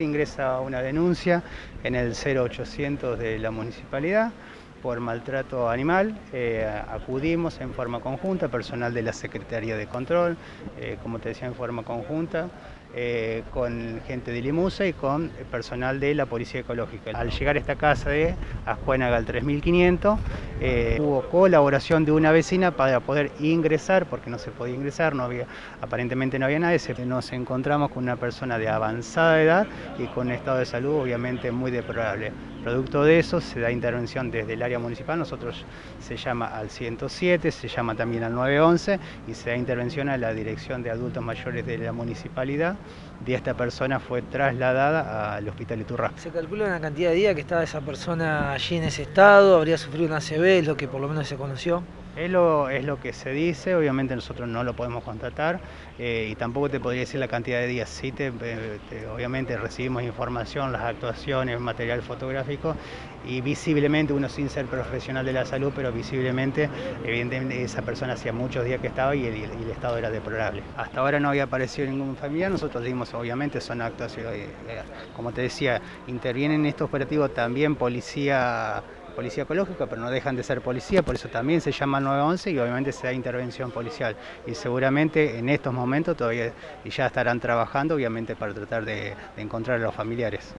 Ingresa una denuncia en el 0800 de la municipalidad por maltrato animal. Acudimos en forma conjunta, personal de la Secretaría de Control, como te decía, en forma conjunta, con gente de Limusa y con personal de la Policía Ecológica. Al llegar a esta casa de Azcuénaga al 3500, hubo colaboración de una vecina para poder ingresar, porque no se podía ingresar, aparentemente no había nadie. Nos encontramos con una persona de avanzada edad y con un estado de salud obviamente muy deplorable. Producto de eso se da intervención desde el área municipal. Nosotros se llama al 107, se llama también al 911 y se da intervención a la Dirección de Adultos Mayores de la municipalidad. Y esta persona fue trasladada al Hospital Iturrá. Se calcula una cantidad de días que estaba esa persona allí en ese estado, habría sufrido una ACV, es lo que por lo menos se conoció. Es lo que se dice. Obviamente nosotros no lo podemos contratar y tampoco te podría decir la cantidad de días. Sí, obviamente recibimos información, las actuaciones, material fotográfico, y visiblemente, uno sin ser profesional de la salud, pero visiblemente, evidentemente esa persona hacía muchos días que estaba y el estado era deplorable. Hasta ahora no había aparecido ningún familiar. Nosotros dimos, obviamente son actuaciones, como te decía, intervienen en estos operativos también policía ecológica, pero no dejan de ser policía, por eso también se llama 911 y obviamente se da intervención policial. Y seguramente en estos momentos todavía ya estarán trabajando, obviamente, para tratar de encontrar a los familiares.